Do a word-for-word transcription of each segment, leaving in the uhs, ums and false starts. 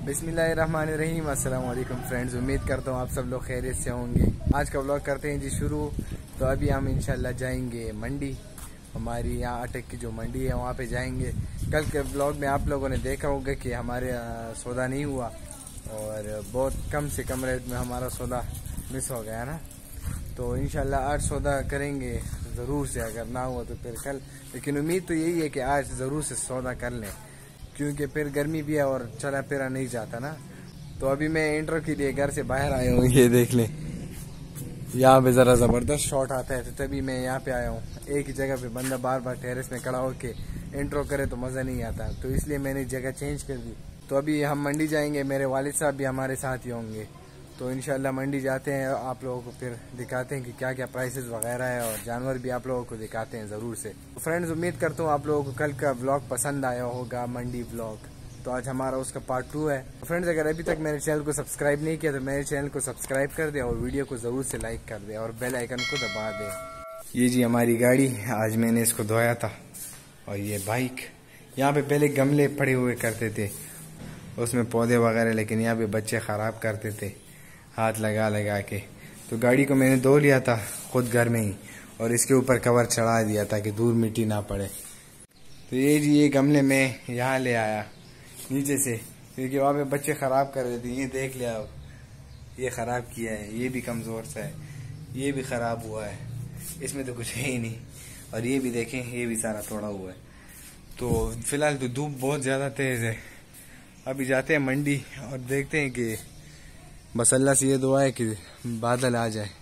बिस्मिल्लाहिर्रहमानिर्रहीम। अस्सलाम वालेकुम फ्रेंड्स, उम्मीद करता हूँ आप सब लोग खैरियत से होंगे। आज का व्लॉग करते हैं जी शुरू। तो अभी हम इंशाल्लाह जाएंगे मंडी, हमारी यहाँ अटक की जो मंडी है वहाँ पे जाएंगे। कल के व्लॉग में आप लोगों ने देखा होगा कि हमारे सौदा नहीं हुआ और बहुत कम से कम रेट में हमारा सौदा मिस हो गया ना। तो इंशाल्लाह आज सौदा करेंगे ज़रूर से, अगर ना हुआ तो फिर कल। लेकिन उम्मीद तो यही है कि आज ज़रूर से सौदा कर लें, क्योंकि फिर गर्मी भी है और चला फिरा नहीं जाता ना। तो अभी मैं इंटर के लिए घर से बाहर आया हूँ, ये देख लें यहाँ पे ज़रा ज़बरदस्त शॉट आता है, तो तभी मैं यहाँ पे आया हूँ। एक ही जगह पे बंदा बार बार टेरेस में खड़ा होके इंट्रो करे तो मज़ा नहीं आता, तो इसलिए मैंने जगह चेंज कर दी। तो अभी हम मंडी जाएंगे, मेरे वालिद साहब भी हमारे साथ ही होंगे। तो इंशाल्लाह मंडी जाते हैं, आप लोगों को फिर दिखाते हैं कि क्या क्या प्राइसेस वगैरह है और जानवर भी आप लोगों को दिखाते हैं ज़रूर से। तो फ्रेंड्स, उम्मीद करता हूँ आप लोगों को कल का व्लॉग पसंद आया होगा, मंडी व्लॉग। तो आज हमारा उसका पार्ट टू है। फ्रेंड्स, अगर अभी तक मेरे चैनल को सब्सक्राइब नहीं किया तो मेरे चैनल को सब्सक्राइब कर दे और वीडियो को ज़रूर से लाइक कर दे और बेल आइकन को दबा दे। ये जी हमारी गाड़ी, आज मैंने इसको धोया था। और ये बाइक, यहाँ पे पहले गमले पड़े हुए करते थे, उसमें पौधे वगैरह, लेकिन यहाँ पे बच्चे ख़राब करते थे हाथ लगा लगा के। तो गाड़ी को मैंने धो लिया था खुद घर में ही, और इसके ऊपर कवर चढ़ा दिया ताकि दूर मिट्टी ना पड़े। तो ये जी ये गमले में यहाँ ले आया नीचे से, क्योंकि वहाँ पे बच्चे ख़राब कर रहे थे। ये देख लिया, ये ख़राब किया है, ये भी कमज़ोर सा है, ये भी ख़राब हुआ है, इसमें तो कुछ है ही नहीं। और ये भी देखें, ये भी सारा तोड़ा हुआ है। तो फिलहाल तो धूप बहुत ज़्यादा तेज़ है। अभी जाते हैं मंडी और देखते हैं कि बस अल्लाह से ये दुआ है कि बादल आ जाए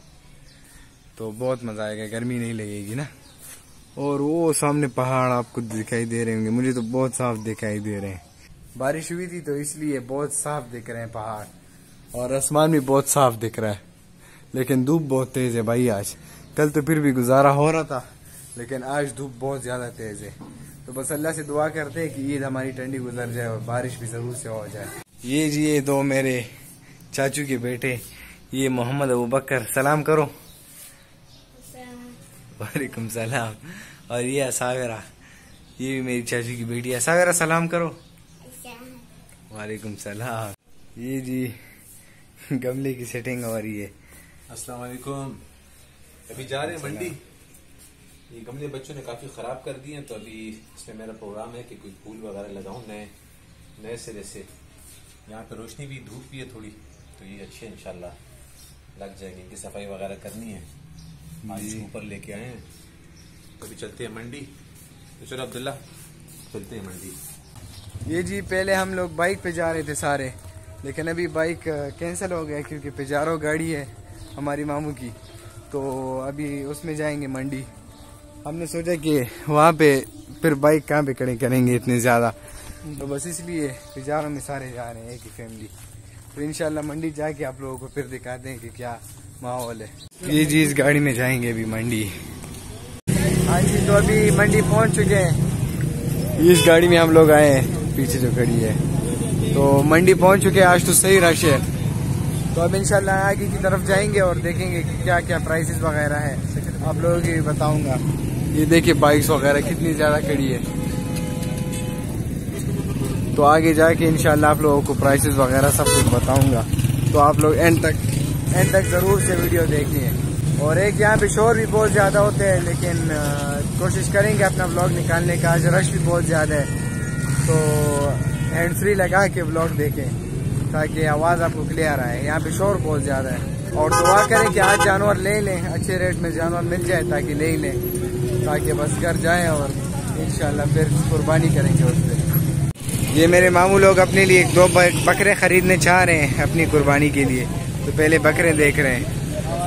तो बहुत मज़ा आएगा, गर्मी नहीं लगेगी ना। और वो सामने पहाड़ आपको दिखाई दे रहे होंगे, मुझे तो बहुत साफ दिखाई दे रहे हैं। बारिश हुई थी तो इसलिए बहुत साफ दिख रहे हैं पहाड़, और आसमान भी बहुत साफ दिख रहा है। लेकिन धूप बहुत तेज़ है भाई आज। कल तो फिर भी गुजारा हो रहा था, लेकिन आज धूप बहुत ज़्यादा तेज़ है। तो बस अल्लाह से दुआ करते हैं कि ईद हमारी ठंडी गुजर जाए और बारिश भी ज़रूर से हो जाए। ये जी ये दो मेरे चाचू के बेटे, ये मोहम्मद अबू बकर, सलाम करो। वालेकुम सलाम। और ये असागरा, ये भी मेरी चाचू की बेटी है। असागरा सलाम करो। वालेकुम सलाम। ये जी गमले की सेटिंग हो रही है। अस्सलाम वालेकुम। अभी जा रहे हैं मंडी। ये गमले बच्चों ने काफी खराब कर दिए हैं, तो अभी इसमें मेरा प्रोग्राम है कि कोई फूल वगैरह लगाऊं नए नए सिरे से। यहाँ पे रोशनी भी, धूप भी है थोड़ी, तो ये अच्छे इंशाल्लाह लग जाएंगे। इनकी सफाई वगैरह करनी है, आज ऊपर लेके आए हैं। तो अभी चलते हैं मंडी। तो चलो अब्दुल्ला, चलते हैं मंडी। ये जी पहले हम लोग बाइक पे जा रहे थे सारे, लेकिन अभी बाइक कैंसिल हो गया क्योंकि पिजारो गाड़ी है हमारी मामू की, तो अभी उसमें जाएंगे मंडी। हमने सोचा कि वहाँ पे फिर बाइक कहाँ पे खड़े करेंगे इतने ज़्यादा, तो बस इसलिए पिजारो में सारे जा रहे हैं, एक ही फैमिली। तो इंशाल्लाह मंडी जाके आप लोगों को फिर दिखाते हैं कि क्या माहौल है। ये जी इस गाड़ी में जाएंगे अभी मंडी। हाँ जी, तो अभी मंडी पहुँच चुके हैं। इस गाड़ी में हम लोग आए हैं, पीछे जो खड़ी है। तो मंडी पहुंच चुके हैं, आज तो सही रश है। तो अब इंशाल्लाह आगे की तरफ जाएंगे और देखेंगे कि क्या क्या प्राइसेस वगैरह है, आप लोगों की बताऊंगा। ये देखिए बाइक्स वगैरह कितनी ज़्यादा खड़ी है। तो आगे जाके इंशाल्लाह आप लोगों को प्राइसेस वगैरह सब कुछ बताऊंगा, तो आप लोग एंड तक एंड तक ज़रूर से वीडियो देखिए। और एक यहाँ पे शोर भी बहुत ज़्यादा होते हैं, लेकिन कोशिश करेंगे अपना व्लॉग निकालने का। आज रश भी बहुत ज़्यादा है, तो हैंड फ्री लगा के व्लॉग देखें ताकि आवाज़ आपको क्लियर आए। यहाँ पे शोर बहुत ज़्यादा है। और दुआ करें कि आज जानवर ले लें, अच्छे रेट में जानवर मिल जाए ताकि ले लें, ताकि बस घर जाएं और इंशाल्लाह फिर कुर्बानी करेंगे उस पर। ये मेरे मामू लोग अपने लिए दो बकरे ख़रीदने चाह रहे हैं अपनी कुर्बानी के लिए, तो पहले बकरे देख रहे हैं,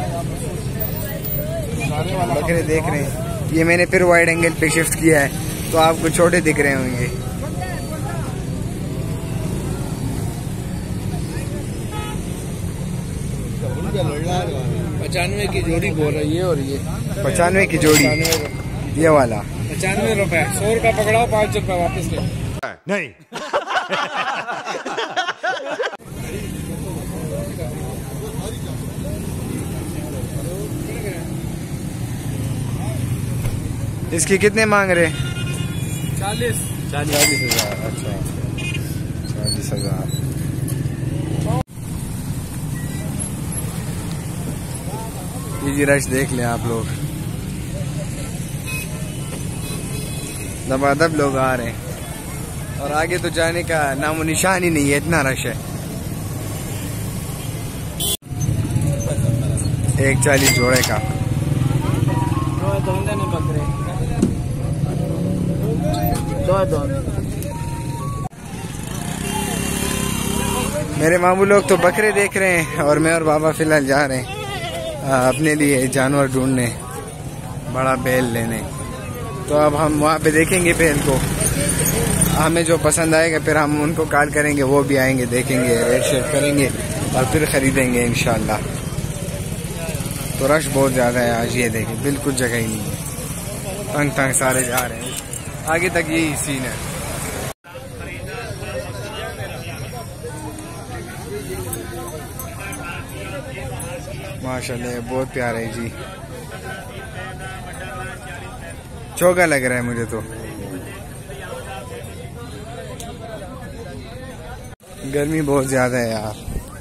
बकरे देख रहे हैं। ये मैंने फिर वाइड एंगल पे शिफ्ट किया है, तो आपको छोटे दिख रहे होंगे। पचानवे की जोड़ी बोल रही है, और ये पचानवे की जोड़ी, ये वाला पचानवे रुपए। सौ रुपए पकड़ाओ, पाँच रुपए वापस ले। नहीं। इसकी कितने मांग रहे? चालीस चालीस हजार। अच्छा, चालीस हजार। ये जी रश देख लें आप लोग, दबादब लोग आ रहे हैं और आगे तो जाने का नामो निशान ही नहीं है, इतना रश है। एक चालीस जोड़े का मेरे मामू लोग तो बकरे देख रहे हैं और मैं और बाबा फिलहाल जा रहे हैं आ, अपने लिए जानवर ढूंढने, बड़ा बैल लेने। तो अब हम वहाँ पे देखेंगे बैल को, हमें जो पसंद आएगा फिर हम उनको कॉल करेंगे, वो भी आएंगे, देखेंगे, रेट शेट करेंगे और फिर खरीदेंगे इंशाल्लाह। तो रश बहुत ज़्यादा है आज, ये देखें बिल्कुल जगह ही नहीं है, तंग तंग सारे जा रहे हैं, आगे तक यही सीन है। माशाल्लाह बहुत प्यारा है जी, चौका लग रहा है मुझे तो। गर्मी बहुत ज्यादा है यार,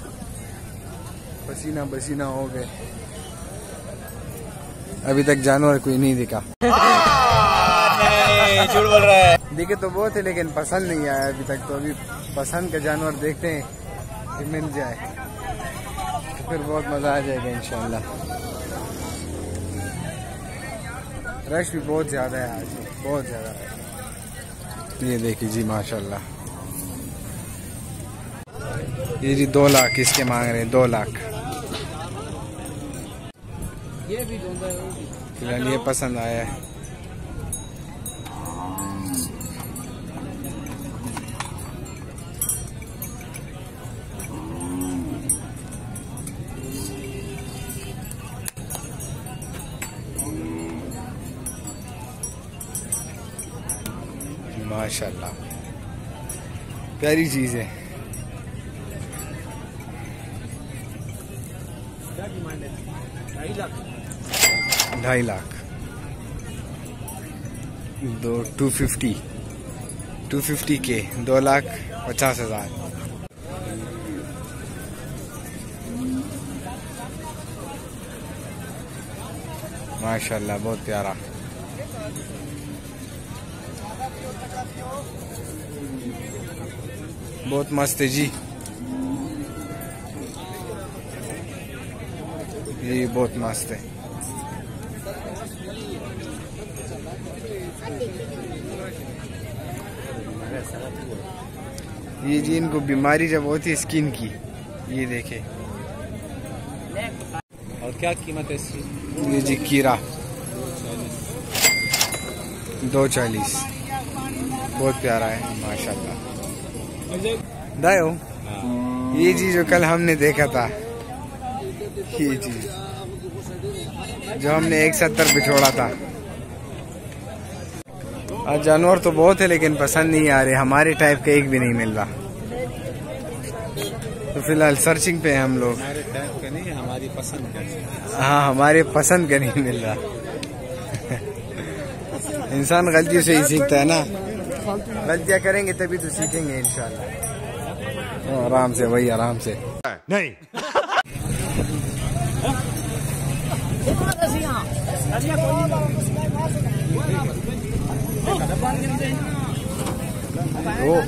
पसीना पसीना हो गए। अभी तक जानवर कोई नहीं दिखा। झूठ बोल रहा है। दिखे तो बहुत है लेकिन पसंद नहीं आया अभी तक, तो अभी पसंद का जानवर देखते हैं कि मिल जाए तो फिर बहुत मजा आ जाएगा इंशाल्लाह। रश भी बहुत ज्यादा है आज, बहुत ज्यादा रश। ये देखिए जी माशाल्लाह, ये जी दो लाख इसके मांग रहे हैं, दो लाख। ये भी फिलहाल ये पसंद आया है। माशाल्लाह प्यारी चीज है। ढाई लाख दो टू फिफ्टी टू फिफ्टी के दो लाख पचास हजार। माशाल्लाह बहुत प्यारा। बहुत मस्त है जी, ये बहुत मस्त है। ये जी इनको बीमारी जब होती है स्किन की, ये देखे। और क्या कीमत है इसकी? ये जी कीरा दो चालीस, बहुत प्यारा है माशाल्लाह। दायो ये चीज जो कल हमने देखा था, ये चीज जो हमने एक सत्तर पे छोड़ा था। आज जानवर तो बहुत है लेकिन पसंद नहीं आ रहे, हमारे टाइप का एक भी नहीं मिल रहा। तो फिलहाल सर्चिंग पे हैं हम लोग। हमारे टाइप का नहीं, हमारी पसंद का। हाँ हमारे पसंद का नहीं मिल रहा। इंसान गलतियों से ही सीखता है ना, गलतियां करेंगे तभी तो सीखेंगे इंशाल्लाह। आराम से वही आराम से नहीं। ओ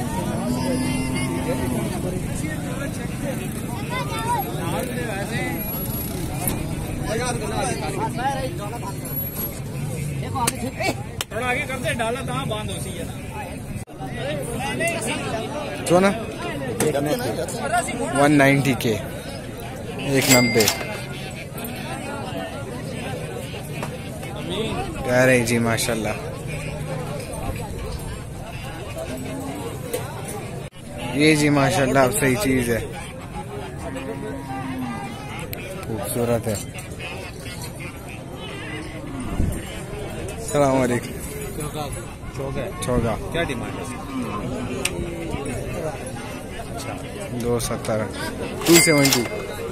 थोड़ा आगे करते डाला था बांध उसी है तो ना वन नाइन्टी के एक नब्बे कह रहे जी माशाल्लाह। ये जी माशाल्लाह सही चीज है, खूबसूरत है। सलाम वालेकुम। चौका चौगा क्या डिमांड है? दो सत्तर टू सेवेंटी।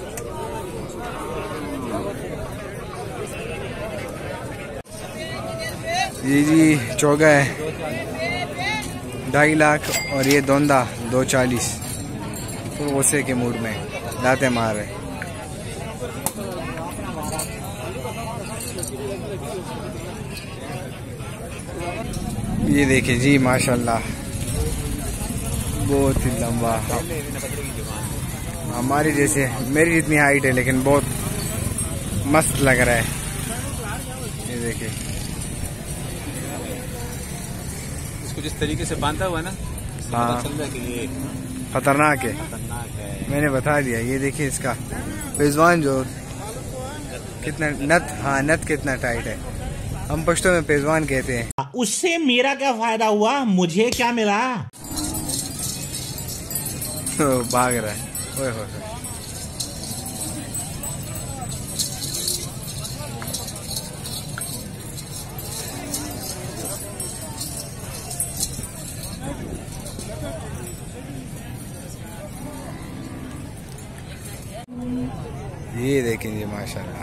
ये जी चौगा है ढाई लाख और ये दोंदा दो चालीस। तो गुस्से के मूड में लाते मार रहे। ये देखिए जी माशाल्लाह बहुत ही लंबा, हमारी जैसे मेरी जितनी हाइट है लेकिन बहुत मस्त लग रहा है। ये देखिए इसको जिस तरीके से बांधा हुआ है ना, हाँ चल रहा है कि ये खतरनाक है, खतरनाक है। मैंने बता दिया। ये देखिए इसका पेजवान जो कितना नथ, हाँ नथ कितना टाइट है, हम पश्तो में पेजवान कहते हैं। उससे मेरा क्या फायदा हुआ, मुझे क्या मिला? तो भाग रहा है। ओए होए होए। ये देखेंगे माशाल्लाह,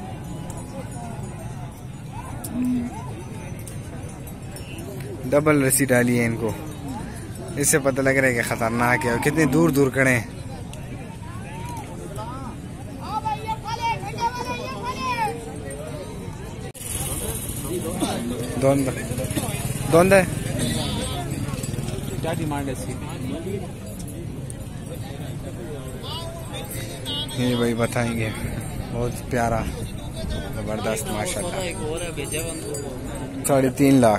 डबल रस्सी डाली है इनको, इससे पता लग रहा है कि खतरनाक है और कितने दूर दूर खड़े हैं। दोंदा दोंदा है, क्या डिमांड है इसकी? ये भाई बताएंगे। बहुत प्यारा जबरदस्त माशाल्लाह, साढ़े तीन लाख।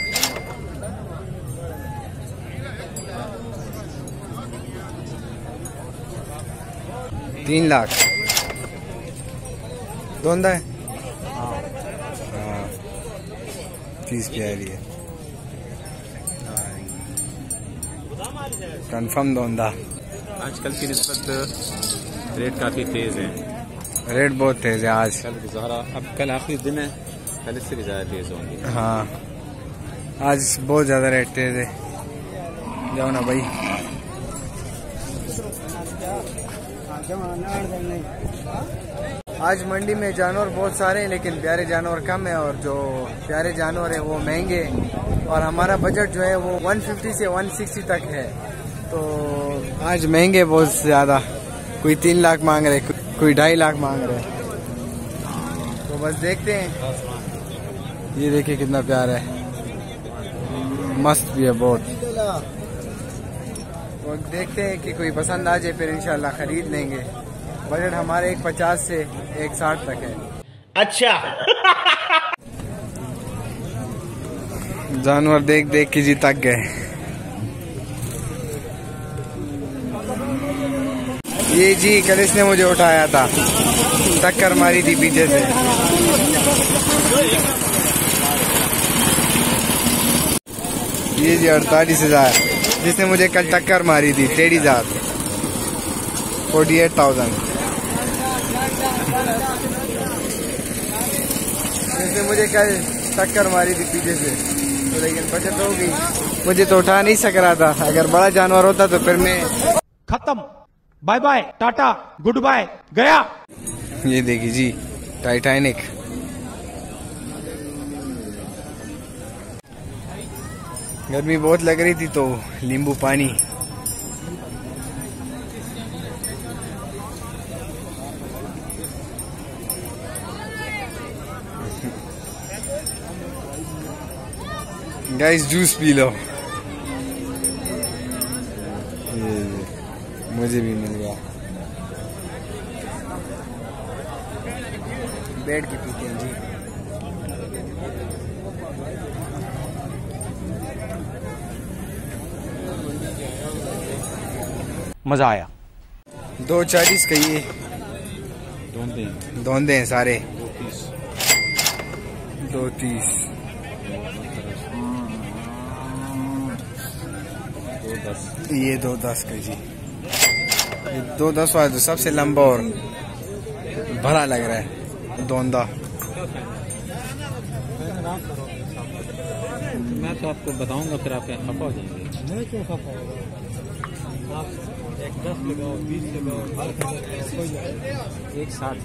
तीन लाख दोंदा है, हाँ तीस प्यारी है, कंफर्म दोंदा। आजकल की निस्बत रेट काफी तेज है, रेट बहुत तेज है आज। कल गुजारा, अब कल आखिरी दिन है, कल इससे भी ज्यादा तेज होंगे। हाँ आज बहुत ज्यादा रेट तेज है। जाओ ना भाई। आज मंडी में जानवर बहुत सारे हैं लेकिन प्यारे जानवर कम है, और जो प्यारे जानवर है वो महंगे, और हमारा बजट जो है वो एक सौ पचास से एक सौ साठ तक है। तो आज महंगे बहुत ज्यादा, कोई तीन लाख मांग रहे, कोई ढाई लाख मांग रहे। तो बस देखते हैं। ये देखिए कितना प्यारा है, मस्त भी है बहुत। तो देखते हैं कि कोई पसंद आ जाए, फिर इंशाल्लाह खरीद लेंगे। बजट हमारे एक पचास से एक साठ तक है। अच्छा जानवर देख देख के जी तक गए। ये जी कल इसने मुझे उठाया था, टक्कर मारी थी पीछे से। ये जी अड़तालीस हजार, जिसने मुझे कल टक्कर मारी थी, टेढ़ी जात, फोर्टी एट थाउजेंड। जिसने मुझे कल टक्कर मारी थी पीछे से, तो लेकिन बचत हो गई। मुझे तो उठा नहीं सक रहा था, अगर बड़ा जानवर होता तो फिर मैं खत्म, bye bye, tata, goodbye, गया। ये देखिए जी टाइटैनिक। गर्मी बहुत लग रही थी तो नींबू पानी। गाइस जूस पी लो। ये मुझे भी मिल गया। बैठ के पीते हैं जी। मजा आया। दो चालीस का ये दोंदे दोंदे हैं सारे। दो तीस दो तीस दो दस ये दो दस का जी। ये दो दस वाला तो सबसे लंबा और बड़ा लग रहा है दोंदा। मैं तो आपको बताऊंगा, फिर आप खफा हो जाएंगे। मैं क्यों खफा होगा? आप एक दस लगाओ, बीस लगाओ, एक साठ।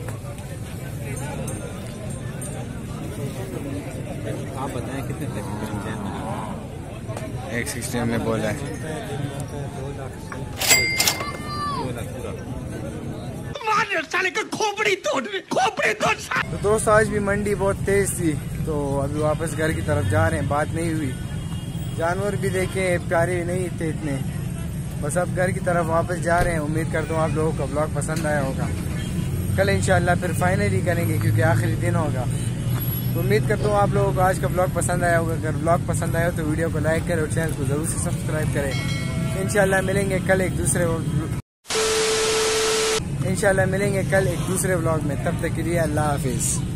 आप बताएं कितने तक मिल जाए? एक सिक्सटी में बोला है। दो लाख पूरा। साले का खोपड़ी तोड़ खोपड़ी तोड़। तो दोस्तों आज भी मंडी बहुत तेज थी, तो अभी वापस घर की तरफ जा रहे हैं। बात नहीं हुई, जानवर भी देखे प्यारे नहीं थे इतने, बस अब घर की तरफ वापस जा रहे हैं। उम्मीद करता हूँ आप लोगों को ब्लॉग पसंद आया होगा। कल इंशाल्लाह फिर फाइनली करेंगे क्योंकि आखिरी दिन होगा। तो उम्मीद करता हूँ आप लोगों को आज का ब्लॉग पसंद आया होगा। अगर ब्लॉग पसंद आया हो तो वीडियो को लाइक करें और चैनल को जरूर से सब्सक्राइब करें। इंशाल्लाह मिलेंगे कल एक दूसरे इंशाल्लाह मिलेंगे कल एक दूसरे ब्लॉग में। तब तक के लिए अल्लाह हाफिज।